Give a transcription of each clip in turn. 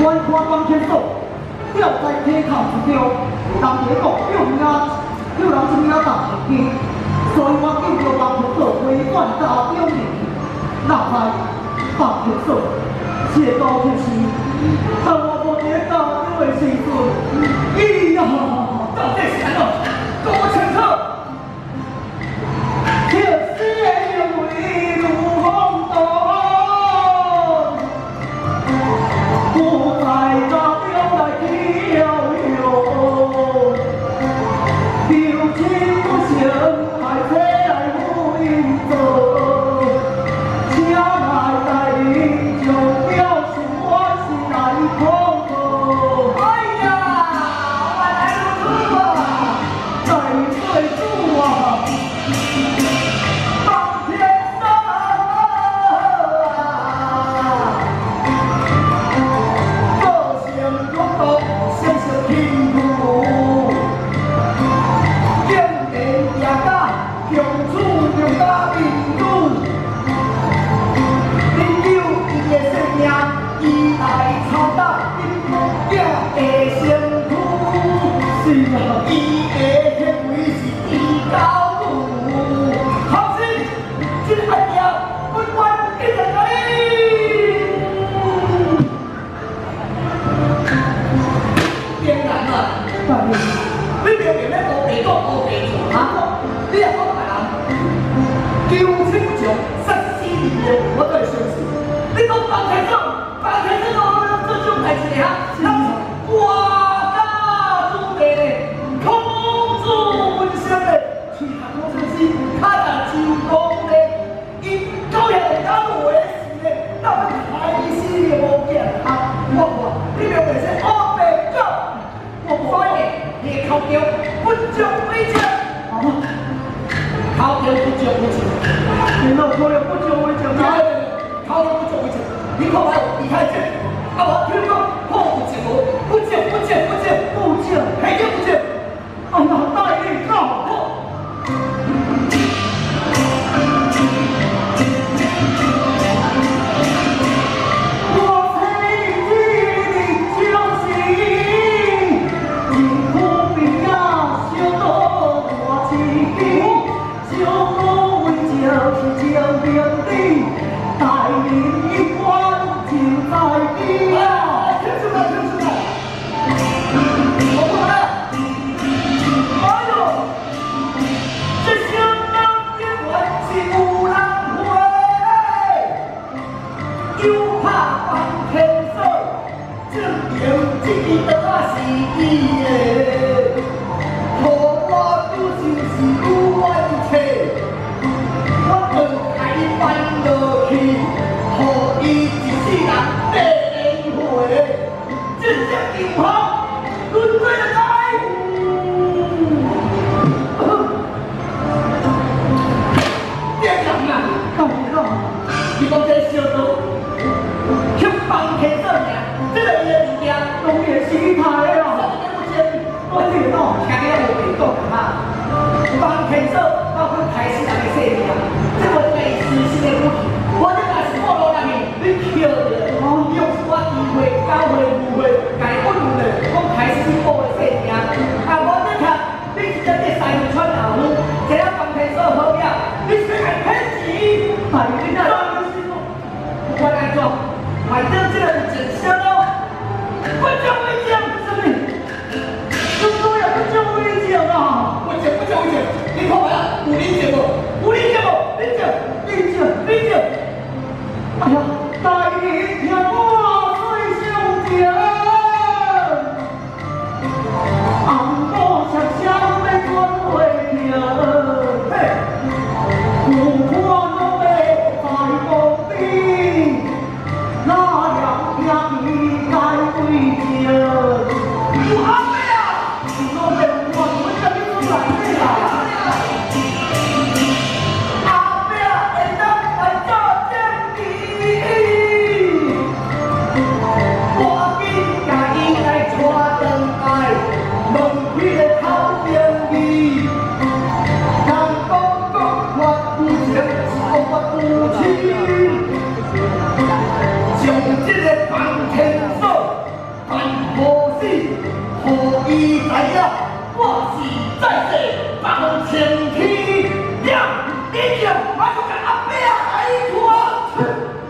看光天数，吊在体口之中，当地讲有名，有人一名大神经，所以我叫着帮天数规管家中人，哪来帮天数？这道就是，但我无见到这位时阵，哎呀，到底是安怎？讲我清楚。跳死的因为如风动。 我在家中来飘悠，表情不像海车来无影走，请来带领就表示我是来碰头。哎呀，我来如此啊，在最主啊，当天生啊。 先生辛苦，见面也甲共处着甲朋友，朋友伊的性命，伊来操打因某囝的身躯，是啊，伊的行为是低高度，好心，这案件本官一人来。 当然啦，你明明咧乌白讲乌白做哈，你也讲别人求情长，杀死你的，我都会相信。你讲放天生，放天生哦，这种代志哈，哇家主地咧，空主文声咧，其他工程师，他那就讲咧，因高阳家路的事咧，到底开始无见啊！我话你明明是乌白讲。 所以，你考掉不就为证？考掉不就为证？你老婆有不就为证吗？考掉不就为证？你看我厉害证，啊我听讲破不证不证，还证不证？啊那带领告破。 买这这的整箱哦，不就危险，什么？这都也不就危险啊！危险，你看我呀，有理解不？理解。哎呀，大雨天我最想听，红豆香香的转回听，嘿，有花拢要在路边。 那两天你该回家。我阿妹啊，你说被我怎么叫你出来的呀？阿妹啊，会当来做正义，我给我是在世放晴天，你就马上甲阿伯来拖。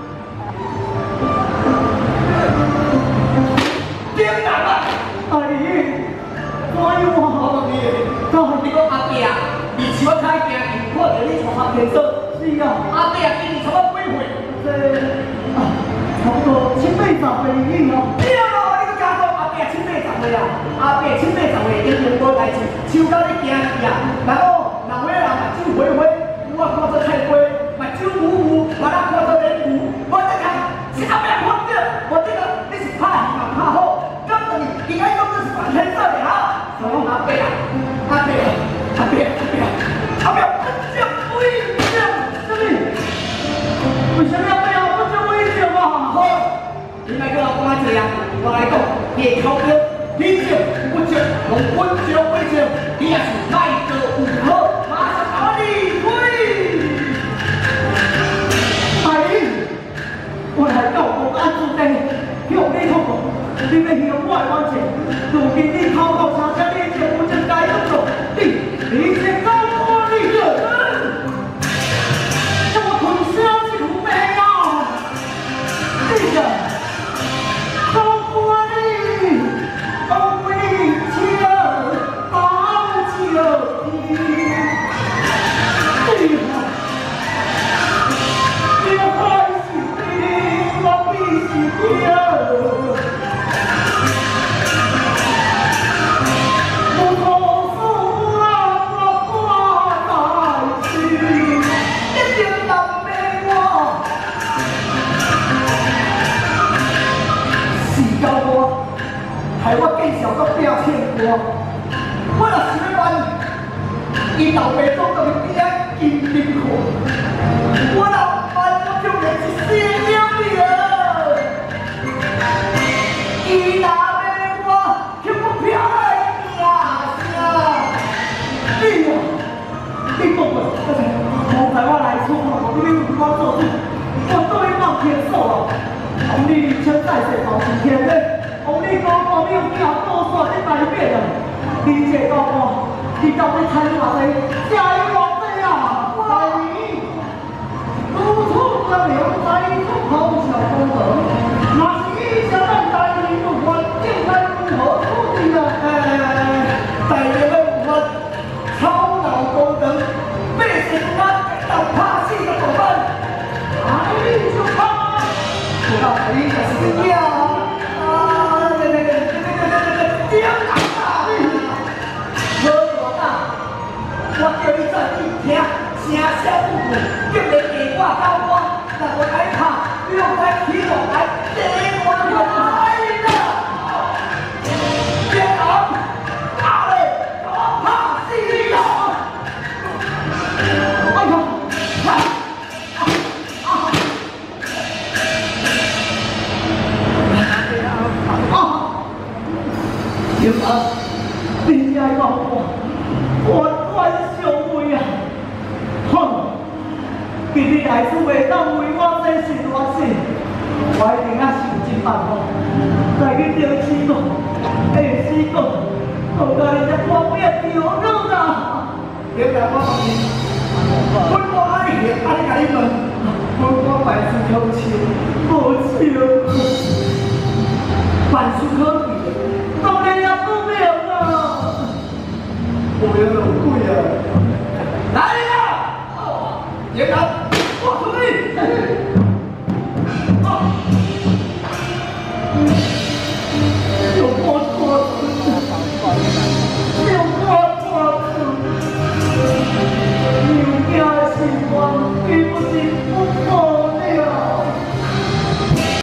点人啊！阿姨，我有好问你，你讲阿伯啊，你手太惊，看到你从下天说。是啊，阿伯啊，今年差不多几岁？差不多7、8、10岁已经哦。对咯，你个家讲阿伯7、8、10岁啊，阿伯7、8、10岁已经无代志，手到你惊去啊。然后人尾人目睭花花，我看做菜花，目睭糊糊，我那看做脸糊。我这个是阿伯看着，我这个你是拍戏嘛拍好，咁等于应该讲这是反天色的哈。我讲阿伯啊，阿伯啊，阿伯啊，阿伯，不讲威胁，什么？为什么要不要不讲威胁嘛？好，你莫叫我讲啊这样，我来讲，你的口标，你讲不讲，用温柔威胁，你也是赖着有好，马上把你推。阿姨，我来到公安处内，向你通告，你要向我完成，如今你偷盗车车，你就不应该做，你是高官的人。叫我吞下去如没啊！这个高官的，高贵的大酒店，对呀，别害死你，我必须掉。害我见笑到变欠歌，我若是要办，伊老爸总到去边仔金金看，我若办，我就变一死了了。伊若要我，叫我飘来命啥？你啊，你讲过，刚才我来厝看，你要我做主，我对你冒天数了，你现在是搞几天呢？我你讲过，你有几下多说你改变了？你这讲过，你到底参与偌济？加油偌济啊！你如土之流，在出口小功德，若是以前咱大人不还，应该如何处理呢？大人不还，超脑功德，百姓咱到怕死的怎么办？哎，就怕，不到你就是这样。我叫你做一听，声声不顾，叫你给我教我，但我害怕，你又在起我来，这我来了。别讲，打嘞，我怕死了。哎呦，英儿，你爱讲我冤上位啊！哼，今日孩子袂当为我这事乱死，我一定要想尽办法，来去钓死我，下死我，好甲你这方面丢肉啦！现在我问你，本我爱你，爱你甲你问，本我办事口气，无笑，办事可比，当然也不妙啦。我有点贵啊！来了，严南，我出力。